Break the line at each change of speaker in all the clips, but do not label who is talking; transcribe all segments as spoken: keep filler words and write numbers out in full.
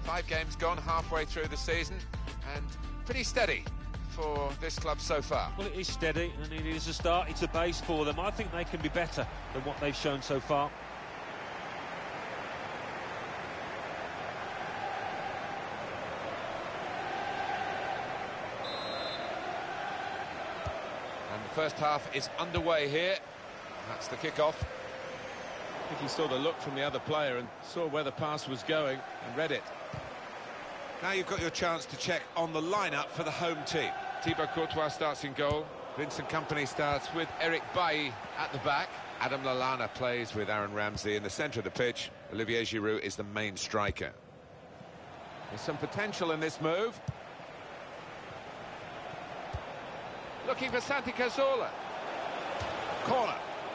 Five games gone, halfway through the season, and pretty steady for this club so far.
Well, it is steady, and it is a start. It's a base for them. I think they can be better than what they've shown so far.
And the first half is underway here. That's the kick-off.
I think he saw the look from the other player and saw where the pass was going and read it.
Now you've got your chance to check on the lineup for the home team. Thibaut Courtois starts in goal. Vincent Kompany starts with Eric Bailly at the back. Adam Lallana plays with Aaron Ramsey in the centre of the pitch. Olivier Giroud is the main striker. There's some potential in this move. Looking for Santi Cazorla. Corner.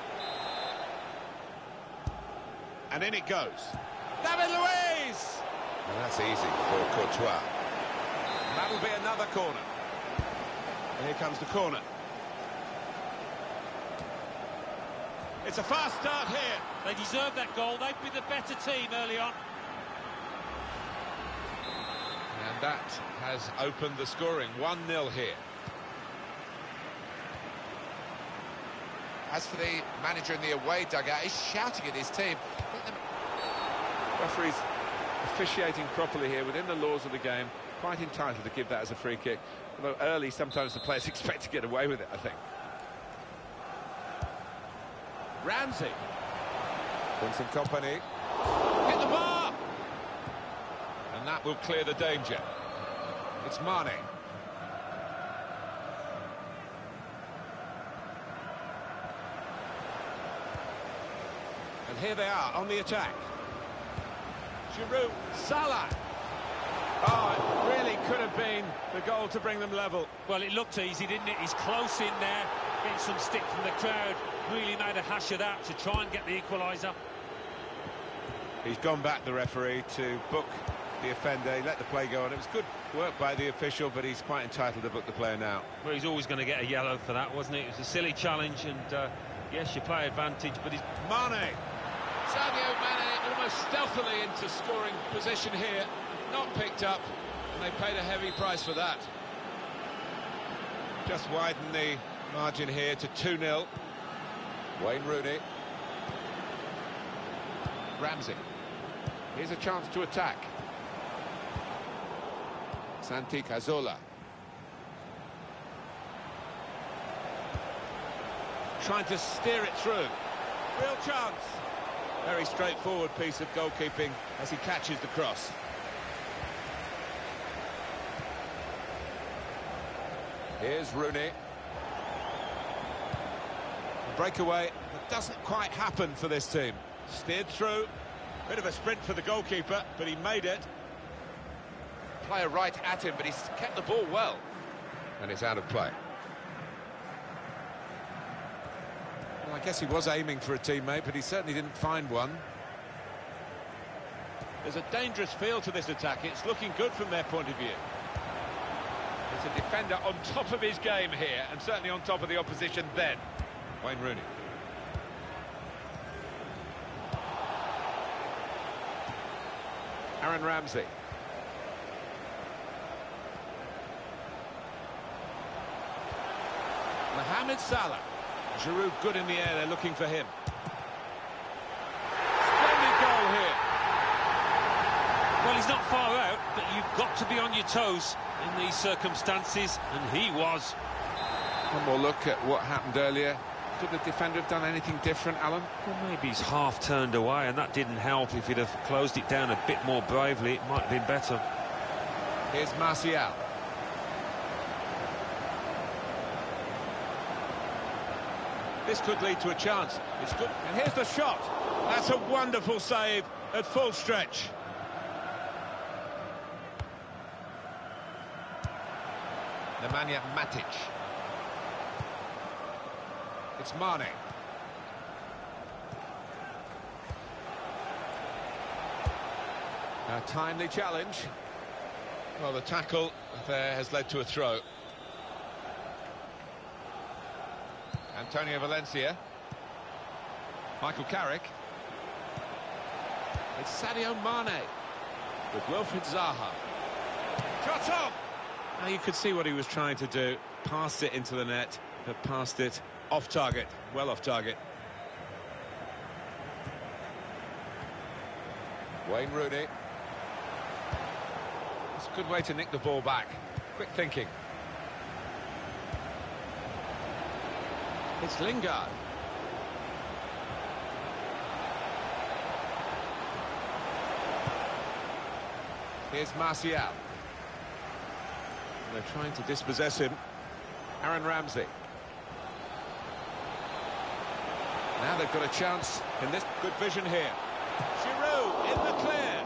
And in it goes. David Luiz! And that's easy for Courtois. That'll be another corner.
And here comes the corner. It's a fast start here.
They deserve that goal. They've been the better team early on.
And that has opened the scoring. one nil here. As for the manager in the away dugout, he's shouting at his team.
Referee's officiating properly here within the laws of the game. Quite entitled to give that as a free kick. Although early, sometimes the players expect to get away with it, I think. Ramsey.
Vincent Kompany. Hit the bar! And that will clear the danger. It's Mane.
And here they are on the attack. Giroud, Salah. Oh, it really could have been the goal to bring them level.
Well, it looked easy, didn't it? He's close in there, getting some stick from the crowd. Really made a hash of that to try and get the equaliser.
He's gone back, the referee, to book the offender. He let the play go on. It was good work by the official, but he's quite entitled to book the player now.
Well, he's always going to get a yellow for that, wasn't it? It was a silly challenge, and uh, yes, you play advantage, but he's...
Mane. Sadio Mane almost stealthily into scoring position here. Not picked up, and they paid a heavy price for that. Just widen the margin here to two nil. Wayne Rooney. Ramsey. Here's a chance to attack. Santi Cazorla.
Trying to steer it through. Real chance. Very straightforward piece of goalkeeping as he catches the cross.
Here's Rooney. A breakaway that doesn't quite happen for this team.
Steered through. Bit of a sprint for the goalkeeper, but he made it.
Player right at him, but he's kept the ball well. And it's out of play. Well, I guess he was aiming for a teammate, but he certainly didn't find one.
There's a dangerous feel to this attack. It's looking good from their point of view.
It's a defender on top of his game here, and certainly on top of the opposition then. Wayne Rooney. Aaron Ramsey.
Mohamed Salah. Giroud good in the air, they're looking for him. Splendid goal here.
Well, he's not far out, but you've got to be on your toes in these circumstances, and he was.
One more look at what happened earlier. Could the defender have done anything different, Alan?
Well, maybe he's half turned away, and that didn't help. If he'd have closed it down a bit more bravely, it might have been better.
Here's Martial.
This could lead to a chance. It's good. And here's the shot. That's a wonderful save at full stretch.
Nemanja Matic. It's Mane. A timely challenge. Well, the tackle there has led to a throw. Antonio Valencia. Michael Carrick. It's Sadio Mane.
with Wilfried Zaha. Shot on! Now you could see what he was trying to do. Passed it into the net, but passed it off target. Well off target.
Wayne Rooney. It's a good way to nick the ball back. Quick thinking.
It's Lingard.
Here's Martial.
They're trying to dispossess him.
Aaron Ramsey. Now they've got a chance in this.
Good vision here. Giroud in the clear.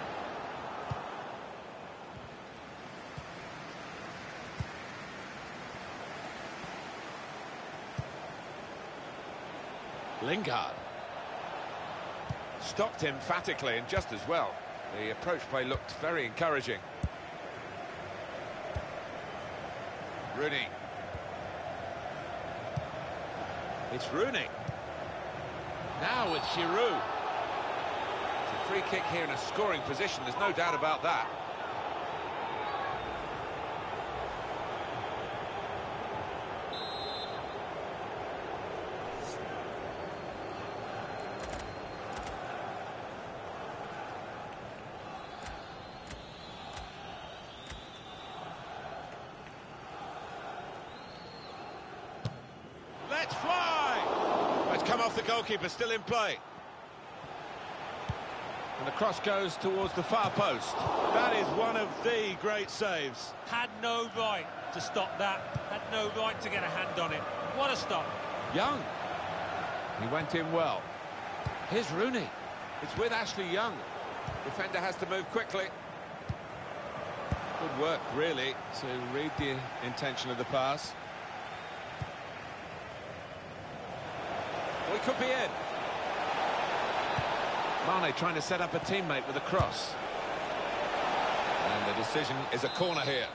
Lingard.
Stopped emphatically and just as well. The approach play looked very encouraging. Rooney.
It's Rooney. Now with Giroud.
It's a free kick here in a scoring position, there's no doubt about that.
Let's fly! It's come off the goalkeeper, still in play. And the cross goes towards the far post. That is one of the great saves.
Had no right to stop that. Had no right to get a hand on it. What a stop.
Young.
He went in well.
Here's Rooney. It's with Ashley Young.
Defender has to move quickly.
Good work, really, to read the intention of the pass.
We could be in.
Mane trying to set up a teammate with a cross.
And the decision is a corner here.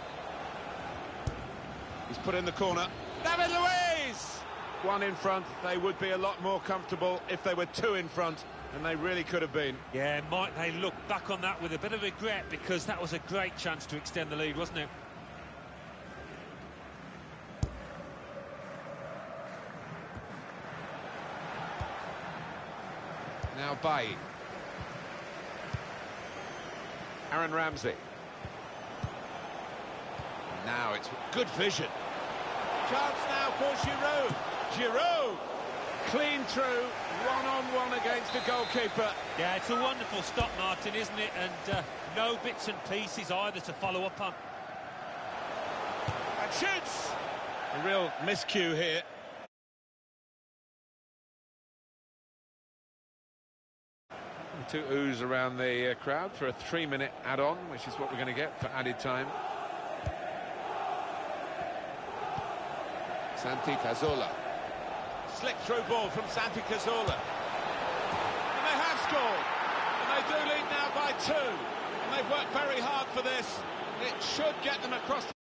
He's put in the corner. David Luiz! One in front. They would be a lot more comfortable if they were two in front, and they really could have been.
Yeah, might they look back on that with a bit of regret, because that was a great chance to extend the lead, wasn't it?
Now Bailly. Aaron Ramsey. Now it's
Good vision. Chance now for Giroud. Giroud! Clean through, one-on-one against the goalkeeper.
Yeah, it's a wonderful stop, Martin, isn't it? And uh, no bits and pieces either to follow up on.
And shoots! A real miscue here. Two oohs around the uh, crowd for a three-minute add-on, which is what we're going to get for added time.
Santi Cazorla.
Slick through ball from Santi Cazorla. And they have scored. And they do lead now by two. And they've worked very hard for this. It should get them across.